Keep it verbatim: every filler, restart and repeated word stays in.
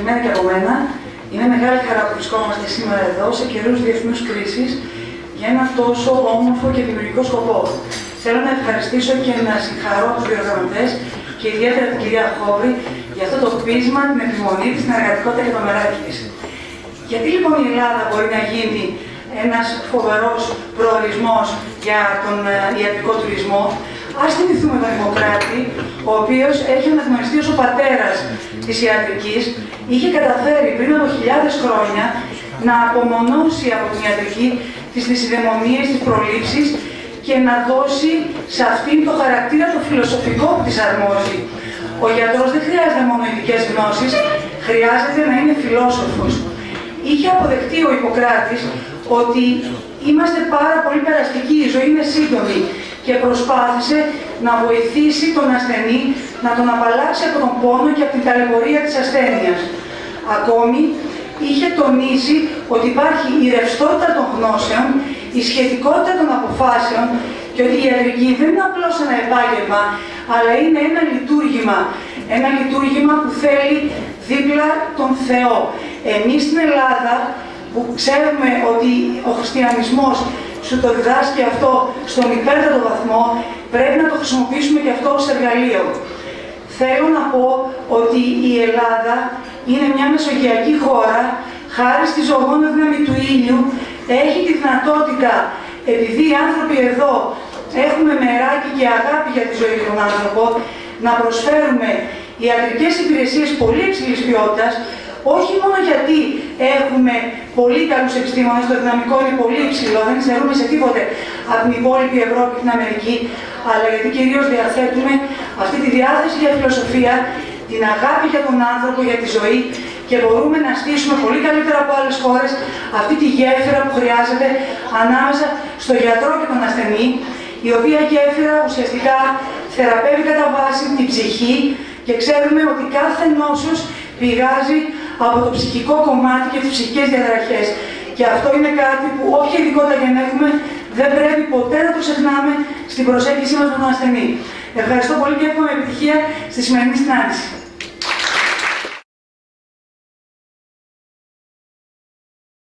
καλημέρα και από μένα. Είναι μεγάλη χαρά που βρισκόμαστε σήμερα εδώ, σε καιρούς διεθνούς κρίσης, για ένα τόσο όμορφο και δημιουργικό σκοπό. Θέλω να ευχαριστήσω και να συγχαρώ τους διοργανωτές και ιδιαίτερα την κυρία Χόβρη για αυτό το πείσμα, την επιμονή της, την εργατικότητα και το μεράκι της. Γιατί λοιπόν η Ελλάδα μπορεί να γίνει ένας φοβερός προορισμός για τον ιατρικό τουρισμό? Ας θυμηθούμε τον Ιπποκράτη, ο οποίος έχει αναγνωριστεί ως ο πατέρας της ιατρικής, είχε καταφέρει πριν από χιλιάδες χρόνια να απομονώσει από την ιατρική τις δυσιδαιμονίες, τις προλήψεις και να δώσει σε αυτήν το χαρακτήρα το φιλοσοφικό που της αρμόζει. Ο γιατρός δεν χρειάζεται μόνο ειδικές γνώσεις, χρειάζεται να είναι φιλόσοφος. Είχε αποδεχτεί ο Ιπποκράτης ότι είμαστε πάρα πολύ περαστικοί, η ζωή είναι σύντομη και προσπάθησε να βοηθήσει τον ασθενή να τον απαλλάξει από τον πόνο και από την ταλαιπωρία της ασθένειας. Ακόμη, είχε τονίσει ότι υπάρχει η ρευστότητα των γνώσεων, η σχετικότητα των αποφάσεων και ότι η ιατρική δεν είναι απλώς ένα επάγγελμα, αλλά είναι ένα λειτουργήμα. Ένα λειτουργήμα που θέλει δίπλα τον Θεό. Εμείς στην Ελλάδα, που ξέρουμε ότι ο χριστιανισμός σου το διδάσκει αυτό στον υπέρτατο βαθμό, πρέπει να το χρησιμοποιήσουμε και αυτό ως εργαλείο. Θέλω να πω ότι η Ελλάδα είναι μια μεσογειακή χώρα, χάρη στη ζωγόνα δύναμη του ήλιου, έχει τη δυνατότητα, επειδή οι άνθρωποι εδώ έχουμε μεράκι και αγάπη για τη ζωή των άνθρωπων, να προσφέρουμε ιατρικές υπηρεσίες πολύ υψηλής ποιότητας, όχι μόνο γιατί έχουμε πολύ καλούς επιστήμονες, το δυναμικό είναι πολύ υψηλό, δεν υστερούμε σε τίποτε από την υπόλοιπη Ευρώπη και την Αμερική, αλλά γιατί κυρίως διαθέτουμε αυτή τη διάθεση για φιλοσοφία, την αγάπη για τον άνθρωπο, για τη ζωή και μπορούμε να στήσουμε πολύ καλύτερα από άλλες χώρες αυτή τη γέφυρα που χρειάζεται ανάμεσα στο γιατρό και τον ασθενή, η οποία γέφυρα ουσιαστικά θεραπεύει κατά βάση την ψυχή και ξέρουμε ότι κάθε νόσος πηγάζει από το ψυχικό κομμάτι και τις ψυχικές διαταραχές. Και αυτό είναι κάτι που όποια ειδικότητα και αν έχουμε, δεν πρέπει ποτέ να το ξεχνάμε στην προσέγγιση μας με τον ασθενή. Ευχαριστώ πολύ και εύχομαι επιτυχία στη σημερινή συνάντηση.